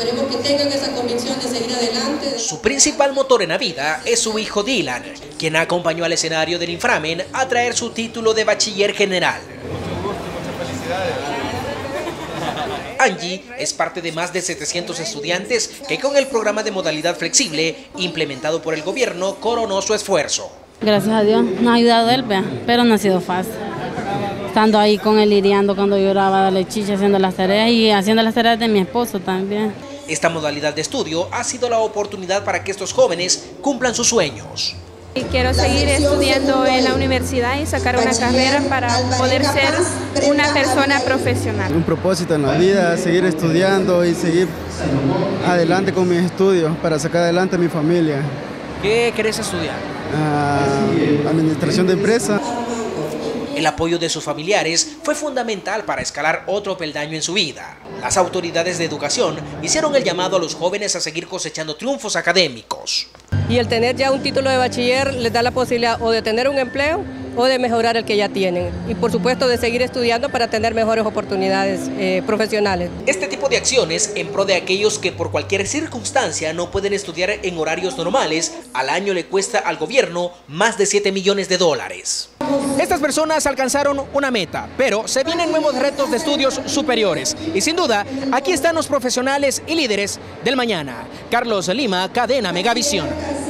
Esperemos que tengan esa convicción de seguir adelante. Su principal motor en la vida es su hijo Dylan, quien acompañó al escenario del Inframen a traer su título de bachiller general. Mucho gusto y muchas felicidades. Angie es parte de más de 700 estudiantes que con el programa de modalidad flexible implementado por el gobierno coronó su esfuerzo. Gracias a Dios, nos ha ayudado él, pero no ha sido fácil. Estando ahí con él lidiando cuando lloraba, darle chicha, haciendo las tareas y haciendo las tareas de mi esposo también. Esta modalidad de estudio ha sido la oportunidad para que estos jóvenes cumplan sus sueños. Y quiero seguir estudiando en la universidad y sacar una carrera para poder ser una persona profesional. Un propósito en la vida, seguir estudiando y seguir adelante con mis estudios para sacar adelante a mi familia. ¿Qué querés estudiar? Administración de empresas. El apoyo de sus familiares fue fundamental para escalar otro peldaño en su vida. Las autoridades de educación hicieron el llamado a los jóvenes a seguir cosechando triunfos académicos. Y el tener ya un título de bachiller les da la posibilidad o de tener un empleo o de mejorar el que ya tienen. Y por supuesto de seguir estudiando para tener mejores oportunidades profesionales. Este tipo de acciones en pro de aquellos que por cualquier circunstancia no pueden estudiar en horarios normales, al año le cuesta al gobierno más de 7 millones de dólares. Estas personas alcanzaron una meta, pero se vienen nuevos retos de estudios superiores. Y sin duda, aquí están los profesionales y líderes del mañana. Carlos Lima, Cadena Megavisión.